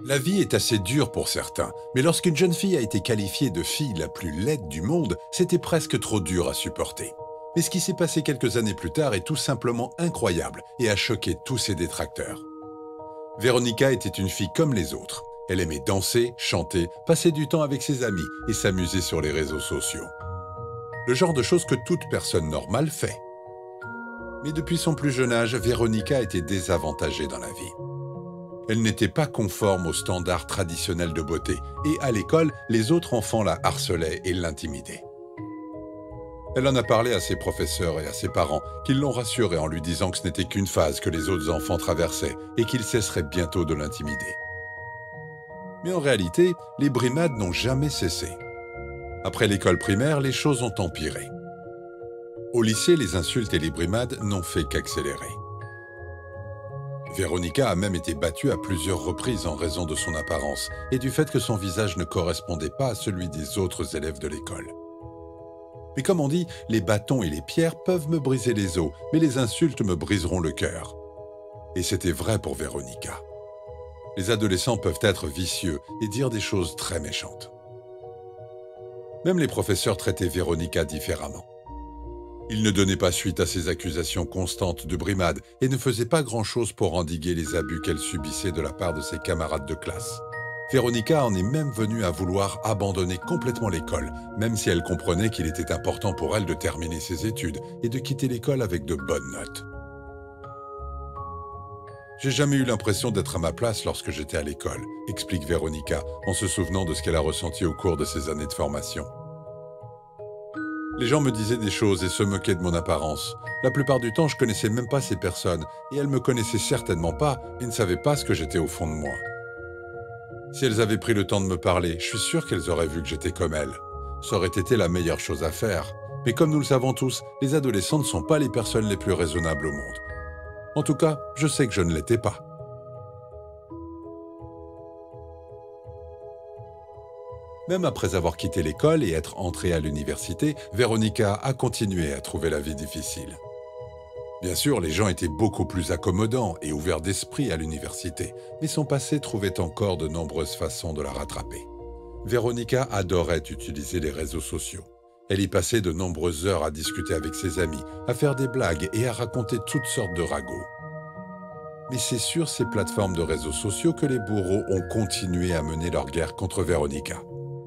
La vie est assez dure pour certains, mais lorsqu'une jeune fille a été qualifiée de fille la plus laide du monde, c'était presque trop dur à supporter. Mais ce qui s'est passé quelques années plus tard est tout simplement incroyable et a choqué tous ses détracteurs. Véronica était une fille comme les autres. Elle aimait danser, chanter, passer du temps avec ses amis et s'amuser sur les réseaux sociaux. Le genre de choses que toute personne normale fait. Mais depuis son plus jeune âge, Véronica était désavantagée dans la vie. Elle n'était pas conforme aux standards traditionnels de beauté et à l'école, les autres enfants la harcelaient et l'intimidaient. Elle en a parlé à ses professeurs et à ses parents, qui l'ont rassurée en lui disant que ce n'était qu'une phase que les autres enfants traversaient et qu'ils cesseraient bientôt de l'intimider. Mais en réalité, les brimades n'ont jamais cessé. Après l'école primaire, les choses ont empiré. Au lycée, les insultes et les brimades n'ont fait qu'accélérer. Véronica a même été battue à plusieurs reprises en raison de son apparence et du fait que son visage ne correspondait pas à celui des autres élèves de l'école. Mais comme on dit, les bâtons et les pierres peuvent me briser les os, mais les insultes me briseront le cœur. Et c'était vrai pour Véronica. Les adolescents peuvent être vicieux et dire des choses très méchantes. Même les professeurs traitaient Véronica différemment. Ils ne donnaient pas suite à ces accusations constantes de brimade et ne faisaient pas grand-chose pour endiguer les abus qu'elle subissait de la part de ses camarades de classe. Véronica en est même venue à vouloir abandonner complètement l'école, même si elle comprenait qu'il était important pour elle de terminer ses études et de quitter l'école avec de bonnes notes. J'ai jamais eu l'impression d'être à ma place lorsque j'étais à l'école, explique Véronica en se souvenant de ce qu'elle a ressenti au cours de ses années de formation. Les gens me disaient des choses et se moquaient de mon apparence. La plupart du temps, je connaissais même pas ces personnes et elles me connaissaient certainement pas et ne savaient pas ce que j'étais au fond de moi. Si elles avaient pris le temps de me parler, je suis sûr qu'elles auraient vu que j'étais comme elles. Ça aurait été la meilleure chose à faire. Mais comme nous le savons tous, les adolescents ne sont pas les personnes les plus raisonnables au monde. En tout cas, je sais que je ne l'étais pas. Même après avoir quitté l'école et être entrée à l'université, Véronica a continué à trouver la vie difficile. Bien sûr, les gens étaient beaucoup plus accommodants et ouverts d'esprit à l'université, mais son passé trouvait encore de nombreuses façons de la rattraper. Véronica adorait utiliser les réseaux sociaux. Elle y passait de nombreuses heures à discuter avec ses amis, à faire des blagues et à raconter toutes sortes de ragots. Mais c'est sur ces plateformes de réseaux sociaux que les bourreaux ont continué à mener leur guerre contre Véronica.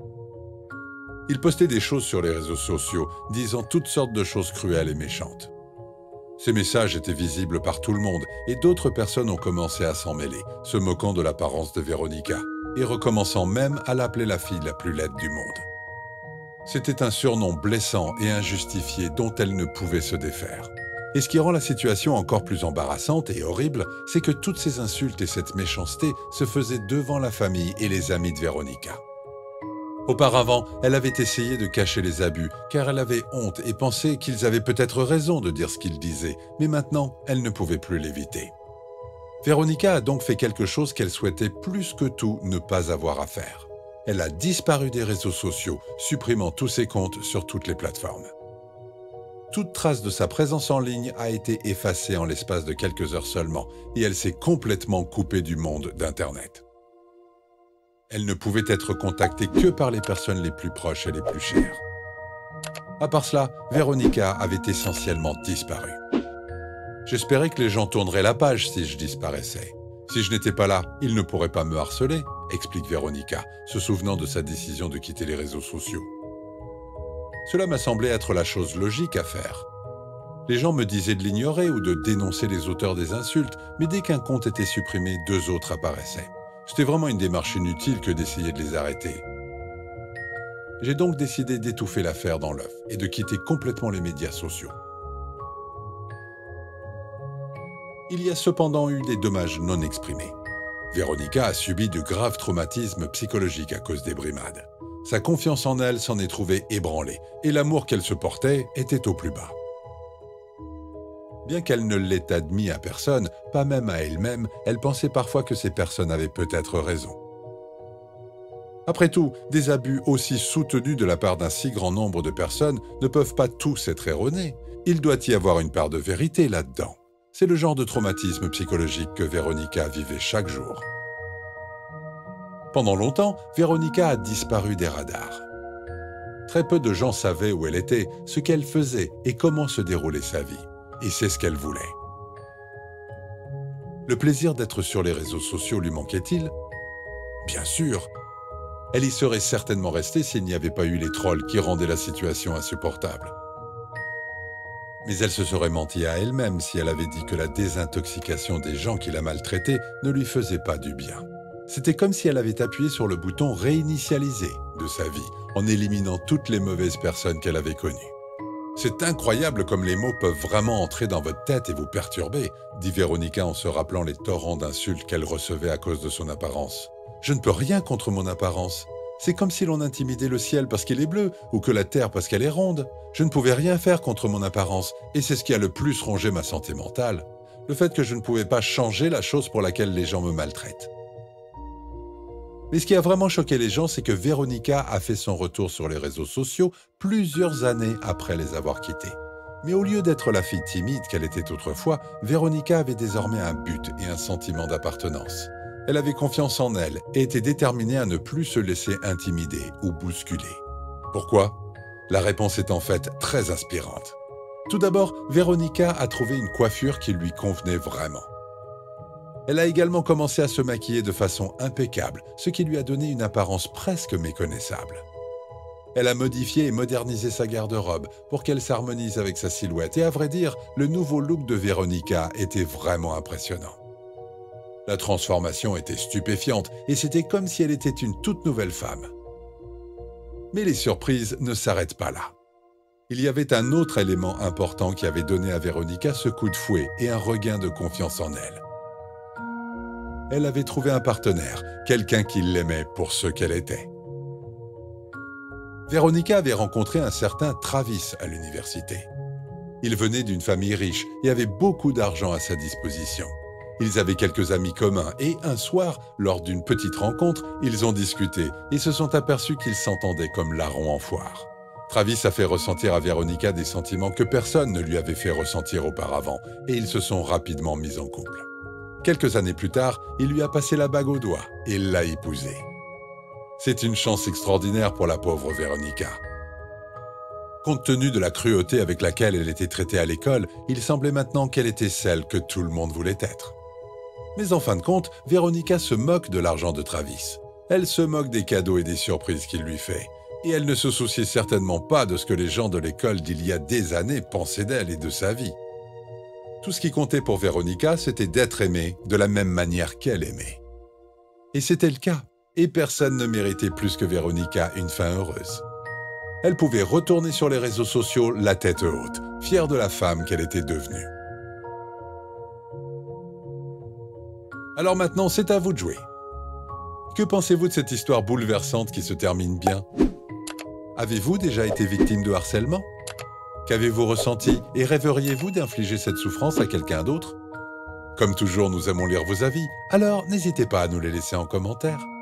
Ils postaient des choses sur les réseaux sociaux, disant toutes sortes de choses cruelles et méchantes. Ces messages étaient visibles par tout le monde et d'autres personnes ont commencé à s'en mêler, se moquant de l'apparence de Véronica et recommençant même à l'appeler la fille la plus laide du monde. C'était un surnom blessant et injustifié dont elle ne pouvait se défaire. Et ce qui rend la situation encore plus embarrassante et horrible, c'est que toutes ces insultes et cette méchanceté se faisaient devant la famille et les amis de Véronica. Auparavant, elle avait essayé de cacher les abus, car elle avait honte et pensait qu'ils avaient peut-être raison de dire ce qu'ils disaient, mais maintenant, elle ne pouvait plus l'éviter. Véronica a donc fait quelque chose qu'elle souhaitait plus que tout ne pas avoir à faire. Elle a disparu des réseaux sociaux, supprimant tous ses comptes sur toutes les plateformes. Toute trace de sa présence en ligne a été effacée en l'espace de quelques heures seulement, et elle s'est complètement coupée du monde d'Internet. Elle ne pouvait être contactée que par les personnes les plus proches et les plus chères. À part cela, Véronica avait essentiellement disparu. J'espérais que les gens tourneraient la page si je disparaissais. Si je n'étais pas là, ils ne pourraient pas me harceler, explique Véronica, se souvenant de sa décision de quitter les réseaux sociaux. Cela m'a semblé être la chose logique à faire. Les gens me disaient de l'ignorer ou de dénoncer les auteurs des insultes, mais dès qu'un compte était supprimé, deux autres apparaissaient. C'était vraiment une démarche inutile que d'essayer de les arrêter. J'ai donc décidé d'étouffer l'affaire dans l'œuf et de quitter complètement les médias sociaux. Il y a cependant eu des dommages non exprimés. Véronica a subi de graves traumatismes psychologiques à cause des brimades. Sa confiance en elle s'en est trouvée ébranlée et l'amour qu'elle se portait était au plus bas. Bien qu'elle ne l'ait admis à personne, pas même à elle-même, elle pensait parfois que ces personnes avaient peut-être raison. Après tout, des abus aussi soutenus de la part d'un si grand nombre de personnes ne peuvent pas tous être erronés. Il doit y avoir une part de vérité là-dedans. C'est le genre de traumatisme psychologique que Véronica vivait chaque jour. Pendant longtemps, Véronica a disparu des radars. Très peu de gens savaient où elle était, ce qu'elle faisait et comment se déroulait sa vie. Et c'est ce qu'elle voulait. Le plaisir d'être sur les réseaux sociaux lui manquait-il? Bien sûr. Elle y serait certainement restée s'il n'y avait pas eu les trolls qui rendaient la situation insupportable. Mais elle se serait menti à elle-même si elle avait dit que la désintoxication des gens qui la maltraitaient ne lui faisait pas du bien. C'était comme si elle avait appuyé sur le bouton « réinitialiser » de sa vie, en éliminant toutes les mauvaises personnes qu'elle avait connues. « C'est incroyable comme les mots peuvent vraiment entrer dans votre tête et vous perturber », dit Véronica en se rappelant les torrents d'insultes qu'elle recevait à cause de son apparence. « Je ne peux rien contre mon apparence. C'est comme si l'on intimidait le ciel parce qu'il est bleu ou que la terre parce qu'elle est ronde. Je ne pouvais rien faire contre mon apparence et c'est ce qui a le plus rongé ma santé mentale. Le fait que je ne pouvais pas changer la chose pour laquelle les gens me maltraitent. » Mais ce qui a vraiment choqué les gens, c'est que Véronica a fait son retour sur les réseaux sociaux plusieurs années après les avoir quittés. Mais au lieu d'être la fille timide qu'elle était autrefois, Véronica avait désormais un but et un sentiment d'appartenance. Elle avait confiance en elle et était déterminée à ne plus se laisser intimider ou bousculer. Pourquoi? La réponse est en fait très inspirante. Tout d'abord, Véronica a trouvé une coiffure qui lui convenait vraiment. Elle a également commencé à se maquiller de façon impeccable, ce qui lui a donné une apparence presque méconnaissable. Elle a modifié et modernisé sa garde-robe pour qu'elle s'harmonise avec sa silhouette et à vrai dire, le nouveau look de Véronica était vraiment impressionnant. La transformation était stupéfiante et c'était comme si elle était une toute nouvelle femme. Mais les surprises ne s'arrêtent pas là. Il y avait un autre élément important qui avait donné à Véronica ce coup de fouet et un regain de confiance en elle. Elle avait trouvé un partenaire, quelqu'un qui l'aimait pour ce qu'elle était. Véronica avait rencontré un certain Travis à l'université. Il venait d'une famille riche et avait beaucoup d'argent à sa disposition. Ils avaient quelques amis communs et un soir, lors d'une petite rencontre, ils ont discuté et se sont aperçus qu'ils s'entendaient comme larrons en foire. Travis a fait ressentir à Véronica des sentiments que personne ne lui avait fait ressentir auparavant et ils se sont rapidement mis en couple. Quelques années plus tard, il lui a passé la bague au doigt et l'a épousée. C'est une chance extraordinaire pour la pauvre Véronica. Compte tenu de la cruauté avec laquelle elle était traitée à l'école, il semblait maintenant qu'elle était celle que tout le monde voulait être. Mais en fin de compte, Véronica se moque de l'argent de Travis. Elle se moque des cadeaux et des surprises qu'il lui fait. Et elle ne se souciait certainement pas de ce que les gens de l'école d'il y a des années pensaient d'elle et de sa vie. Tout ce qui comptait pour Véronica, c'était d'être aimée de la même manière qu'elle aimait. Et c'était le cas. Et personne ne méritait plus que Véronica une fin heureuse. Elle pouvait retourner sur les réseaux sociaux la tête haute, fière de la femme qu'elle était devenue. Alors maintenant, c'est à vous de jouer. Que pensez-vous de cette histoire bouleversante qui se termine bien? Avez-vous déjà été victime de harcèlement? Qu'avez-vous ressenti et rêveriez-vous d'infliger cette souffrance à quelqu'un d'autre? Comme toujours, nous aimons lire vos avis, alors n'hésitez pas à nous les laisser en commentaire.